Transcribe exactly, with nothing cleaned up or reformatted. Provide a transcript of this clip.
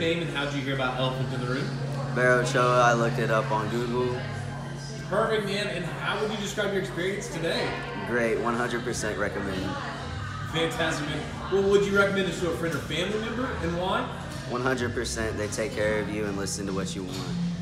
name and how did you hear about Elephant in the Room? Barrow Ochoa, I looked it up on Google. Perfect, man. And how would you describe your experience today? Great, one hundred percent recommend. Fantastic, man. Well, would you recommend this to a friend or family member, and why? one hundred percent, they take care of you and listen to what you want.